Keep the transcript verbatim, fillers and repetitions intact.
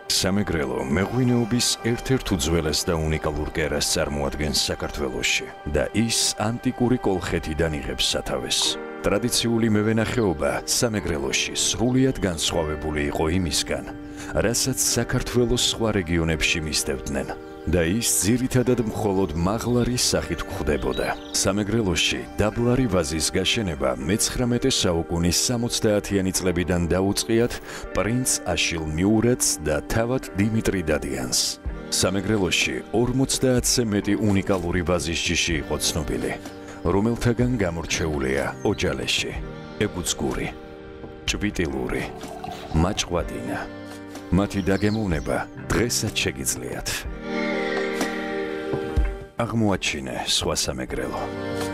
სამეგრელო მეღვინეობის ერთ-ერთ უძველეს და უნიკალურ კერას წარმოადგენს საქართველოში და ის ანტიკური კოლხეთიდან იღებს სათავეს. ტრადიციული მევენახეობა სამეგრელოში სრულიად განსხვავებული იყო იმისგან, რასაც საქართველოს სხვა რეგიონებში მისდევდნენ და ის ძირითადად მხოლოდ მაღლარის სახით გვხვდებოდა. სამეგრელოში დაბლარი ვაზის გაშენება მეცხრამეტე საუკუნის სამოცდაათიანი წლებიდან დაუწყიათ პრინც აშილ მიურატს და თავად დიმიტრი დადიანს. სამეგრელოში ორმოცდაათზე მეტი უნიკალური ვაზის ჯიში იყო ცნობილი, რომელთაგან გამორჩეულია ოჯალეში, ეგვუცგური, ჭვიტილური, მაჭყვადინა. მათი დაგემოვნება დღესაც შეგიძლიათ. აღმოაჩინე სხვა სამეგრელო.